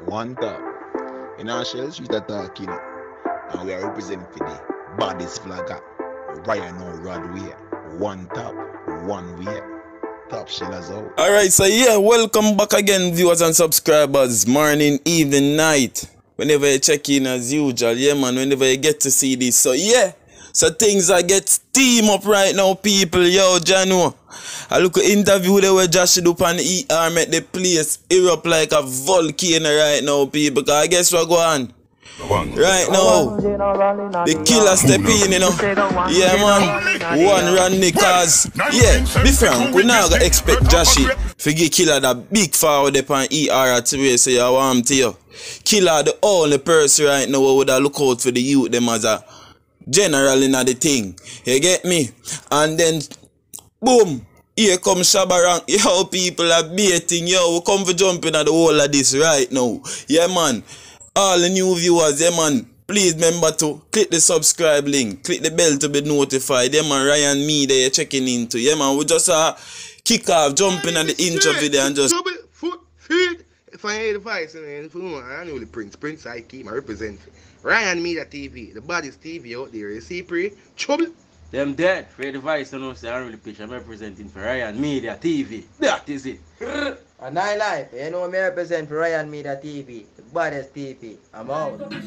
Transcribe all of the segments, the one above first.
One top. In our shells, street attack, you know. And we are representing for the baddest flagger. Ryan Rodway. One top, one way. Top shellers out. Alright, so yeah, welcome back again, viewers and subscribers. Morning, evening, night. Whenever you check in as usual, yeah man, whenever you get to see this. So yeah, so things are get steam up right now, people. Yo, Jano. I look at interview there where Jahshii do on ER make the place erupt like a volcano right now, people. Because I guess what go on? Right now, the killer step in, you know. Yeah, man. One run cause yeah, be frank, we now gonna expect Jahshii to give killer that big forward upon ER at the way, so you want to you. Killer the only person right now who would look out for the youth them as a general in the thing. You get me? And then boom, here comes Shabba rank. Yo, people are baiting. Yo, we come for jumping at the whole of this right now. Yeah, man. All the new viewers, yeah, man. Please remember to click the subscribe link. Click the bell to be notified. Yeah, man. Ryan Media you're checking into. Yeah, man. We just kick off, jumping at the intro video and just. Trouble, foot, feet. If I hear the voice, I know the Prince I keep, I represent Ryan Media TV, the baddest TV out there. You see, Pre? Trouble. Them dead. For the voice, I don't say I really pitch. I'm representing for Ryan Media TV. That is it. And I life, you know me represent for Ryan Media TV, the baddest TV. I'm out. When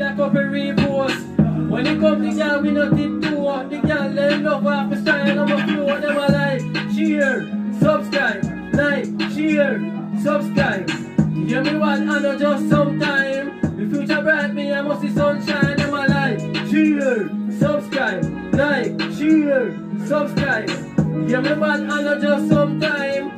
it comes to girl, we nothing to what the girl them love off the style of a flow. Them a like, share, subscribe, like, share, subscribe. Hear me what I know just sometime. The future bright, me I must see sunshine. Them a like, share, subscribe, like, share, subscribe. Hear me what I know just sometime.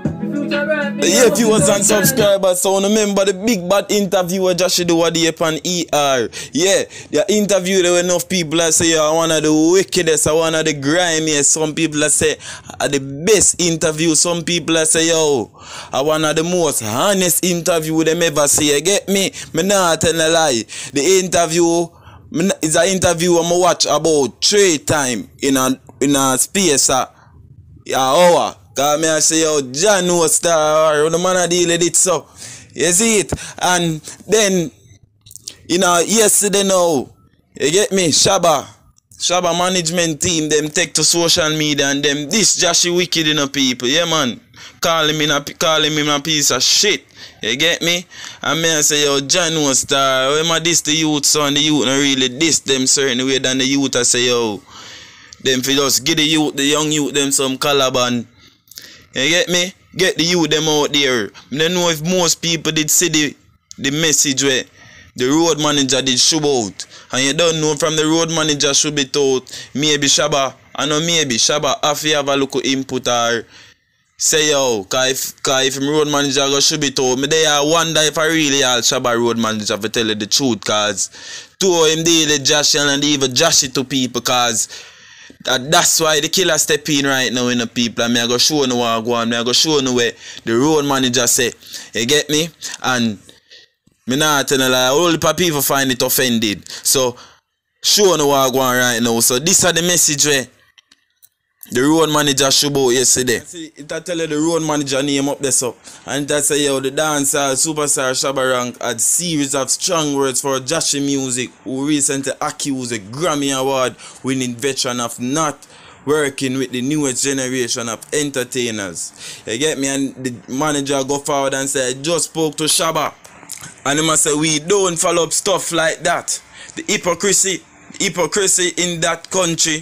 Yeah, viewers and subscribers, so remember the big bad interview where Jahshii do what they upon ER. Yeah, the interview there were enough people that say I one of the wickedest, I one of the grimiest. Some people that say the best interview. Some people that say yo, I one of the most honest interview them ever see. You get me? Me not tell a lie. The interview is an interview I'm watch about 3 times in a space an hour. Cause me I say yo, John no star or the man I deal with it, so you see it. And then you know yesterday now, you get me, Shabba management team them take to social media and them this Jahshii wicked in the people, yeah man. Call him a piece of shit. You get me? And me I say yo, John no star, when I diss the youth, son, the youth not really diss them certain way than the youth I say yo. Them for just give the youth, the young youth them some calaban. You get me? Get the youth them out there. I don't know if most people did see the message where the road manager did shove out. And you don't know from the road manager should be told, maybe Shabba, I know maybe Shabba have to have a look at input or say yo, cause if the road manager go should be told, me there I wonder if I really all Shabba road manager to tell you the truth, cause two of him deal with Jahshii and even Jahshii to people, cause that's why the killer step in right now in the people. And I go show you what I go on. I go show you where the road manager say. You get me? And me not tell you lie. All the people find it offended. So show you what I go on right now. So this is the message where the road manager show about yesterday. It tell you the road manager name up there so. And that say yo, the dancer superstar Shabba Rank had series of strong words for Jahshii music, who recently accused a Grammy Award winning veteran of not working with the newest generation of entertainers. You get me? And the manager go forward and say, I just spoke to Shabba. And he must say, we don't follow up stuff like that. The hypocrisy in that country,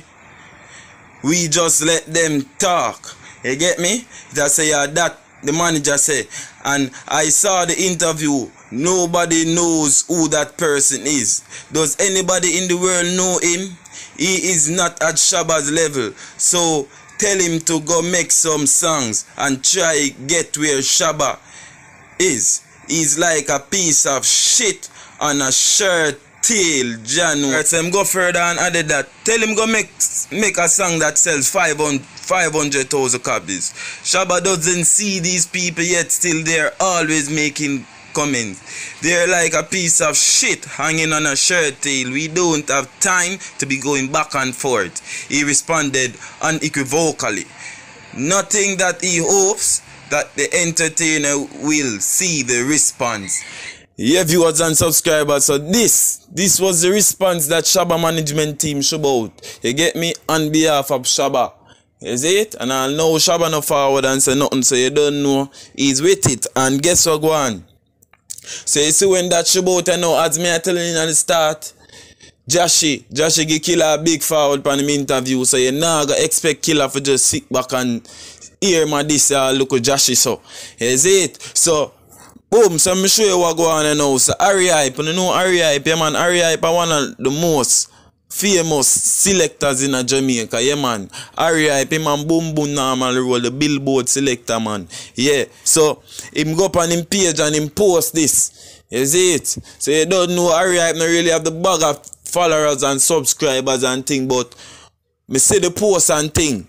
we just let them talk. You get me? That say that the manager say. And I saw the interview. Nobody knows who that person is. Does anybody in the world know him? He is not at Shabba's level. So tell him to go make some songs and try get where Shabba is. He's like a piece of shit on a shirt. Till Janu. Right, so him go further and added that. Tell him go make a song that sells 500,000 copies. Shabba doesn't see these people yet, still they're always making comments. They're like a piece of shit hanging on a shirt tail. We don't have time to be going back and forth. He responded unequivocally. Nothing that he hopes that the entertainer will see the response. Yeah, viewers and subscribers, so this was the response that Shabba management team show out. You get me? On behalf of Shabba. You see it? And I know Shabba no forward and say nothing, so you don't know he's with it. And guess what go on? So you see when that show out, I know, as me I telling you at the start, Jahshii give Killer a big forward on him interview, so you nah go expect Killer for just sit back and hear my this look at Jahshii, so. You see it? So boom, so me show you what go on now. So Harry Hype, you know Harry Hype, yeah man, Harry Hype is one of the most famous selectors in Jamaica, yeah man. Harry Hype, man, boom boom normal roll, the Billboard selector, man. Yeah, so him go up on him page and him post this. You see it? So you don't know Harry Hype not really have the bag of followers and subscribers and thing, but me see the post and thing.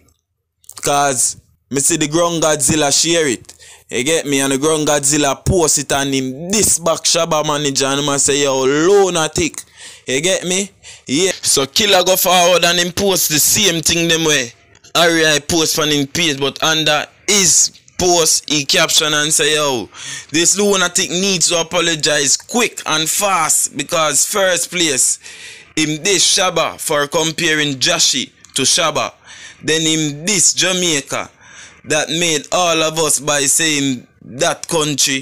Cause me see the Ground Godzilla share it. You get me? And the Ground Godzilla post it and him this back Shabba manager and him say, yo, lunatic. You get me? Yeah. So Killer go forward and him post the same thing them way. Harry post on him page, but under his post he caption and say, yo, this lunatic needs to apologize quick and fast because first place him this Shabba for comparing Jahshii to Shabba. Then him this Jamaica that made all of us by saying that country,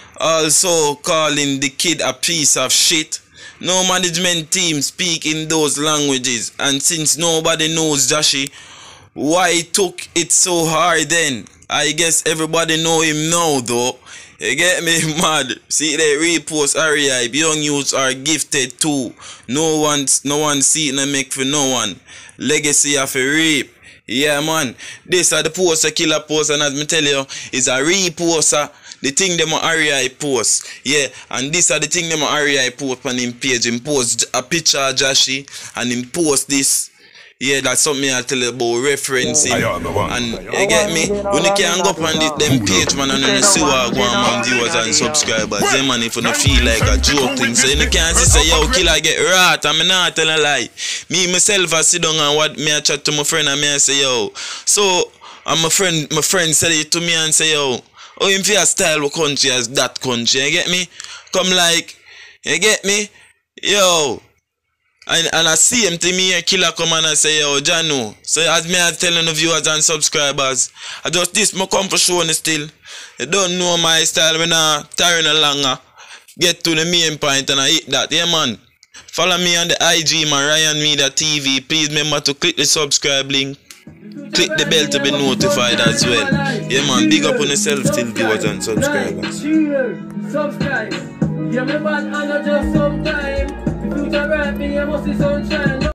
also calling the kid a piece of shit. No management team speak in those languages, and since nobody knows Jahshii, why took it so hard then? I guess everybody know him now though. You get me? Mad. See they repost Harry Hype. Young youths are gifted too. No one see it and make for no one. Legacy of a rape. Yeah man, this are the post a Killer post, and as me tell you, is a reposter. The thing them on Harry Hype post. Yeah, and this are the thing them on Harry Hype post on him page. Him post a picture of Jahshii and him post this. Yeah, that's something I tell you about referencing. And you get me? When you can go up on them page, man, and you see what go on viewers and subscribers. Yeah, man, if you don't feel like a joke thing. So you can't say, yo, Killer get rat. I'm not telling a lie. Me, myself, I sit down and what me I chat to my friend and me I say, yo. So, and my friend said it to me and say, yo, oh, him feel style what country as that country. You get me? Come like, you get me? Yo. And I see him to me here, Killer come and I say, yo, Jano. So as me I telling the viewers and subscribers, I just this my come for showing still. You don't know my style when I tiring longer. Get to the main point and I hit that. Yeah man. Follow me on the IG, man, Ryan Media TV. Please remember to click the subscribe link. Click the bell to be notified as well. Yeah man, big up on yourself still, viewers and subscribers. Subscribe. Yeah, me bad and not just sometime. Future right, me, I must see sunshine.